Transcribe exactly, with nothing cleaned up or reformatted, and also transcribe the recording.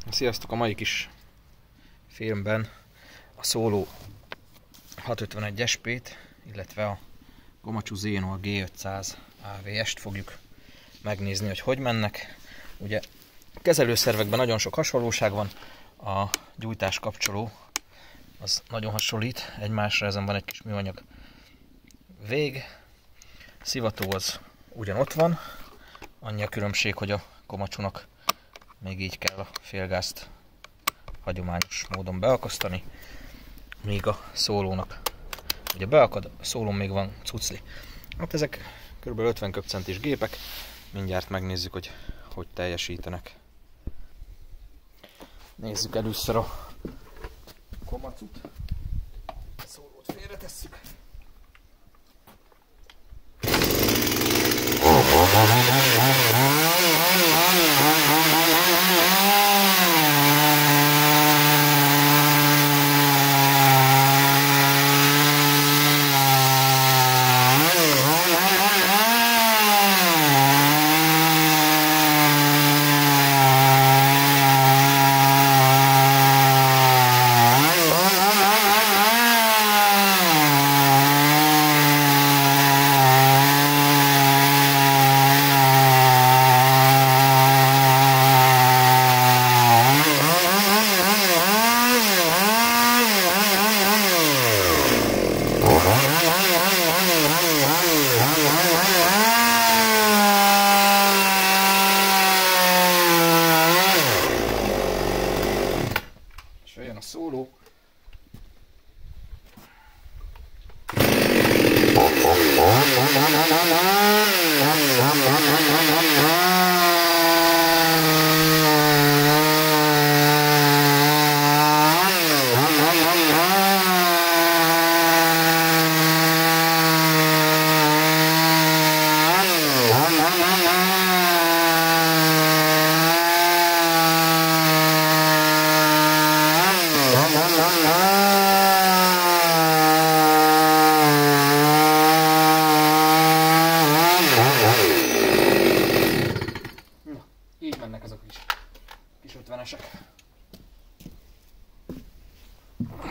Sziasztok! A mai kis filmben a Solo hatszázötvenegy es pé-t, illetve a Komatsu Xeno G ötszáz á vé est fogjuk megnézni, hogy hogy mennek. Ugye a kezelőszervekben nagyon sok hasonlóság van, a gyújtás kapcsoló az nagyon hasonlít egymásra, ezen van egy kis műanyag vég, szivató az ugyan ott van, annyi a különbség, hogy a Komatsunak még így kell a félgázt hagyományos módon beakasztani, míg a Solónak ugye beakad, a Solón még van cucli. Hát ezek kb. ötven köbcentis gépek, mindjárt megnézzük, hogy hogy teljesítenek. Nézzük először a Komatsut, a Solót félretesszük. És jön a Solo. Így mennek azok is kis ötvenesek.